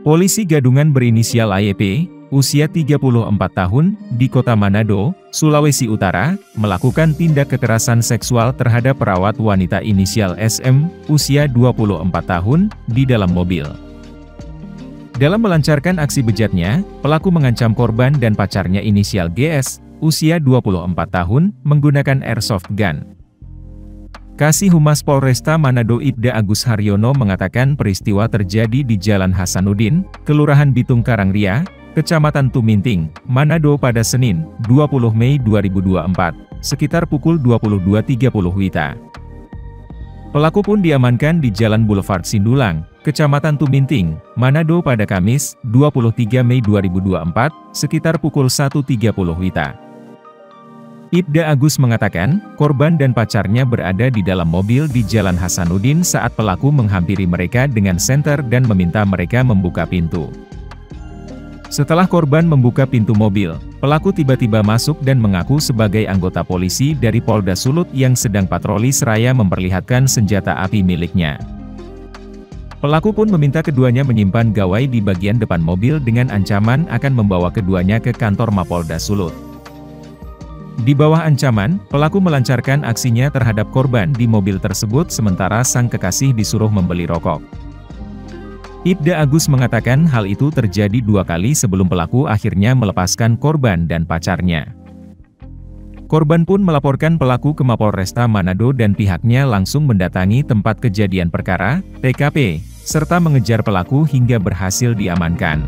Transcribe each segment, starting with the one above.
Polisi gadungan berinisial AYP, usia 34 tahun, di Kota Manado, Sulawesi Utara, melakukan tindak kekerasan seksual terhadap perawat wanita inisial SM, usia 24 tahun, di dalam mobil. Dalam melancarkan aksi bejatnya, pelaku mengancam korban dan pacarnya inisial GS, usia 24 tahun, menggunakan airsoft gun. Kasih Humas Polresta Manado Ibda Agus Haryono mengatakan peristiwa terjadi di Jalan Hasanuddin, Kelurahan Bitung Karangria, Kecamatan Tuminting, Manado pada Senin, 20 Mei 2024, sekitar pukul 22.30 WITA. Pelaku pun diamankan di Jalan Boulevard Sindulang, Kecamatan Tuminting, Manado pada Kamis, 23 Mei 2024, sekitar pukul 1.30 WITA. Ibda Agus mengatakan, korban dan pacarnya berada di dalam mobil di Jalan Hasanuddin saat pelaku menghampiri mereka dengan senter dan meminta mereka membuka pintu. Setelah korban membuka pintu mobil, pelaku tiba-tiba masuk dan mengaku sebagai anggota polisi dari Polda Sulut yang sedang patroli seraya memperlihatkan senjata api miliknya. Pelaku pun meminta keduanya menyimpan gawai di bagian depan mobil dengan ancaman akan membawa keduanya ke kantor Mapolda Sulut. Di bawah ancaman, pelaku melancarkan aksinya terhadap korban di mobil tersebut sementara sang kekasih disuruh membeli rokok. Ibda Agus mengatakan hal itu terjadi 2 kali sebelum pelaku akhirnya melepaskan korban dan pacarnya. Korban pun melaporkan pelaku ke Mapolresta Manado dan pihaknya langsung mendatangi tempat kejadian perkara, TKP, serta mengejar pelaku hingga berhasil diamankan.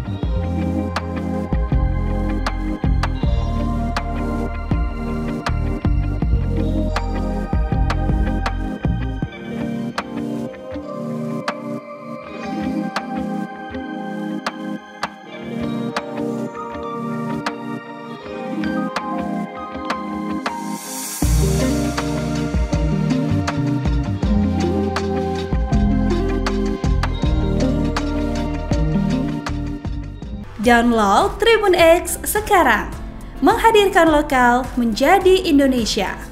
Download Tribun X sekarang, menghadirkan lokal menjadi Indonesia.